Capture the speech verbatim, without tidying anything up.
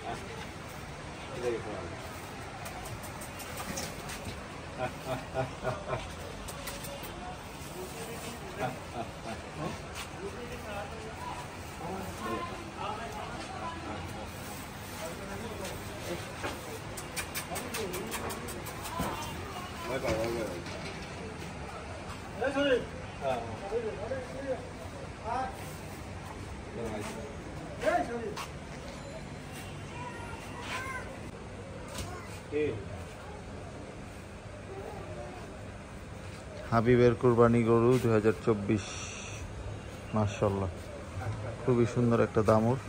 হাবিবের কুরবানি গরু দুই হাজার চব্বিশ। মাশাআল্লাহ, খুবই সুন্দর একটা দামুর।